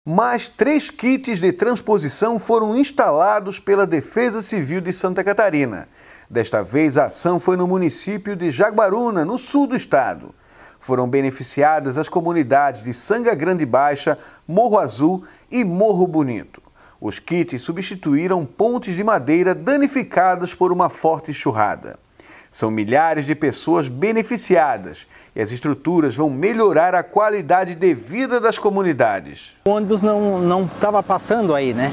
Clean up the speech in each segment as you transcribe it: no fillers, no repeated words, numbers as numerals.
Mais 3 kits de transposição foram instalados pela Defesa Civil de Santa Catarina. Desta vez, a ação foi no município de Jaguaruna, no sul do estado. Foram beneficiadas as comunidades de Sanga Grande Baixa, Morro Azul e Morro Bonito. Os kits substituíram pontes de madeira danificadas por uma forte enxurrada. São milhares de pessoas beneficiadas e as estruturas vão melhorar a qualidade de vida das comunidades. O ônibus não estava passando aí, né?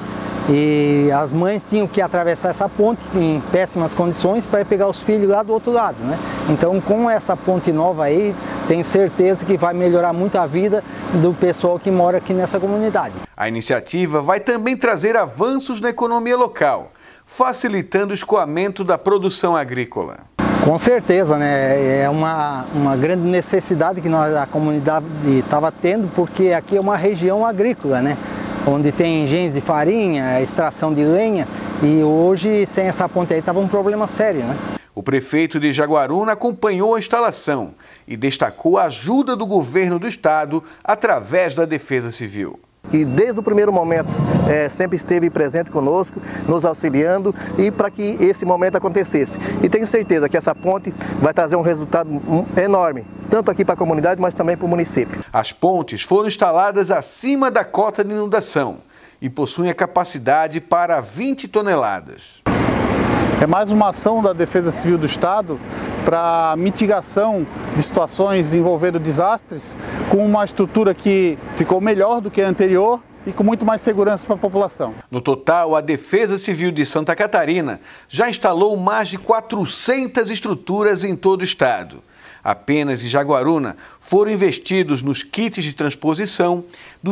E as mães tinham que atravessar essa ponte em péssimas condições para pegar os filhos lá do outro lado, né? Então, com essa ponte nova aí, tenho certeza que vai melhorar muito a vida do pessoal que mora aqui nessa comunidade. A iniciativa vai também trazer avanços na economia local, facilitando o escoamento da produção agrícola. Com certeza, né? É uma grande necessidade que a comunidade estava tendo, porque aqui é uma região agrícola, né? Onde tem engenhos de farinha, extração de lenha, e hoje, sem essa ponte aí, estava um problema sério, né? O prefeito de Jaguaruna acompanhou a instalação e destacou a ajuda do governo do estado através da Defesa Civil. E desde o primeiro momento sempre esteve presente conosco, nos auxiliando e para que esse momento acontecesse. E tenho certeza que essa ponte vai trazer um resultado enorme, tanto aqui para a comunidade, mas também para o município. As pontes foram instaladas acima da cota de inundação e possuem a capacidade para 20 toneladas. É mais uma ação da Defesa Civil do Estado para mitigação de situações envolvendo desastres, com uma estrutura que ficou melhor do que a anterior e com muito mais segurança para a população. No total, a Defesa Civil de Santa Catarina já instalou mais de 400 estruturas em todo o estado. Apenas em Jaguaruna foram investidos nos kits de transposição R$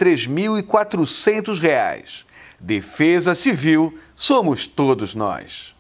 253.400. Defesa Civil, somos todos nós.